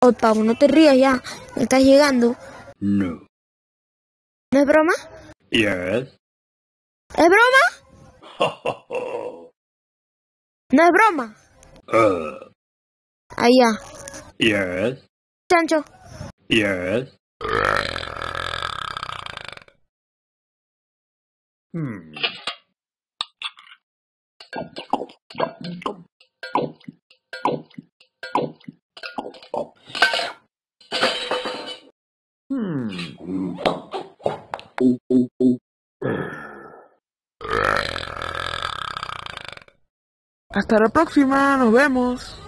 Oh, Pau, no te rías ya. Me estás llegando. No. ¿No es broma? Yes. ¿Es broma? ¿No es broma? Allá. Yes. Chancho. Yes. Hasta la próxima, nos vemos.